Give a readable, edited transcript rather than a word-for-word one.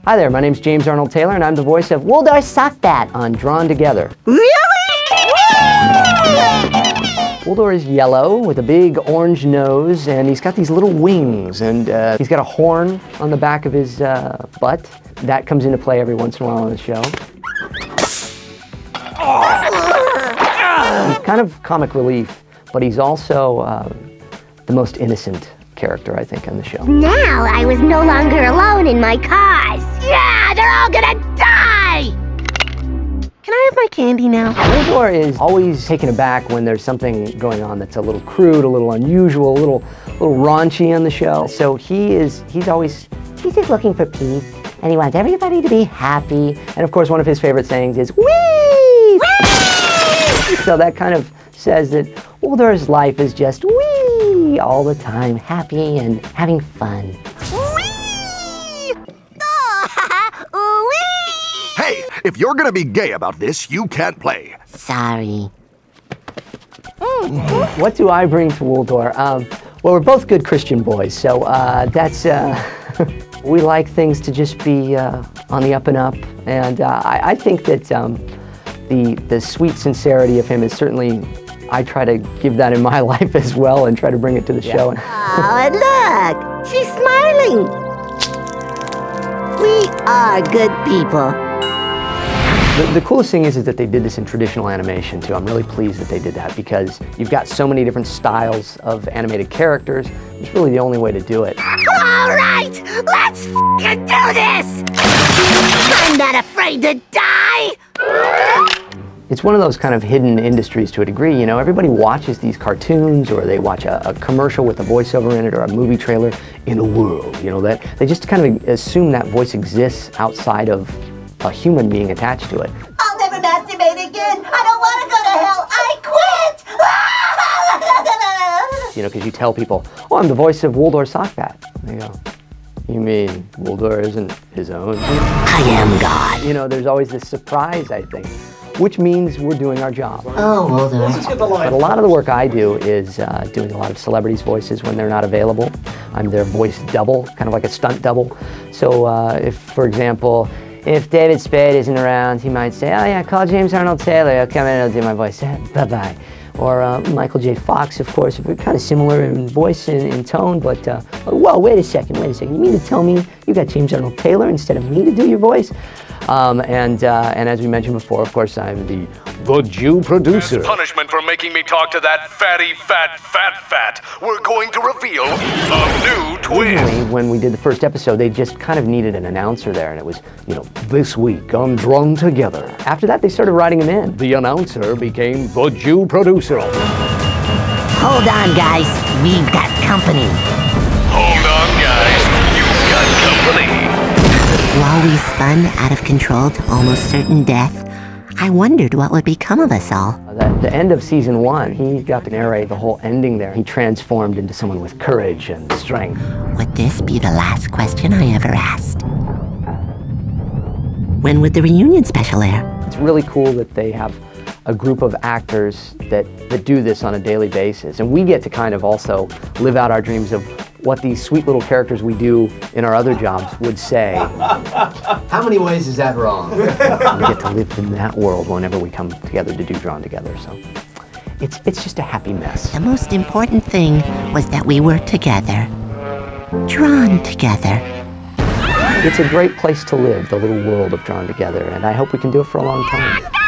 Hi there, my name's James Arnold Taylor, and I'm the voice of Woldar Sockbat on Drawn Together. Really? Woldar is yellow with a big orange nose, and he's got these little wings, and he's got a horn on the back of his butt. That comes into play every once in a while on the show. He's kind of comic relief, but he's also the most innocent character, I think, on the show. Now I was no longer alone in my cause. Yeah, they're all gonna die! Can I have my candy now? Woldar is always taken aback when there's something going on that's a little crude, a little unusual, a little raunchy on the show. So he's just looking for peace, and he wants everybody to be happy. And of course, one of his favorite sayings is, "Whee!" So that kind of says that Woldar's life is just wee all the time, happy and having fun. Whee! Oh, whee! Hey, if you're gonna be gay about this, you can't play. Sorry. What do I bring to Woldar? Well, we're both good Christian boys, so that's, we like things to just be on the up and up, and I think that the sweet sincerity of him is certainly, I try to give that in my life as well and try to bring it to the show. Oh, and look! She's smiling! We are good people. The coolest thing is that they did this in traditional animation too. I'm really pleased that they did that because you've got so many different styles of animated characters. It's really the only way to do it. All right, let's f***ing do this! I'm not afraid to die! It's one of those kind of hidden industries to a degree, you know. Everybody watches these cartoons or they watch a commercial with a voiceover in it or a movie trailer in a world, you know, that they just kind of assume that voice exists outside of a human being attached to it. I'll never masturbate again. I don't want to go to hell. I quit. You know, because you tell people, oh, I'm the voice of Woldar Sockbat. They go, you mean Woldar isn't his own? I am God. You know, there's always this surprise, I think, which means we're doing our job. Oh, Woldar. But a lot of the work I do is doing a lot of celebrities' voices when they're not available. I'm their voice double, kind of like a stunt double. So if, for example, if David Spade isn't around, he might say, oh yeah, call James Arnold Taylor, he'll come in and he'll do my voice, bye-bye. Or Michael J. Fox, of course, we're kind of similar in voice and in tone, but, well, wait a second, you mean to tell me you got James Arnold Taylor instead of me to do your voice? And as we mentioned before, of course, I'm the Jew producer. As punishment for making me talk to that fatty, fat, we're going to reveal a new twin. Originally, when we did the first episode, they just kind of needed an announcer there, and it was, you know, this week on Drawn Together. After that, they started writing him in. The announcer became the Jew producer. Hold on, guys. We've got company. Hold on, guys. You've got company. While we spun out of control to almost certain death, I wondered what would become of us all. At the end of season 1, he got to narrate the whole ending there. He transformed into someone with courage and strength. Would this be the last question I ever asked? When would the reunion special air? It's really cool that they have a group of actors that do this on a daily basis. And we get to kind of also live out our dreams of what these sweet little characters we do in our other jobs would say. How many ways is that wrong? We get to live in that world whenever we come together to do Drawn Together. So it's just a happy mess. The most important thing was that we were together. Drawn together. It's a great place to live, the little world of Drawn Together, and I hope we can do it for a long time.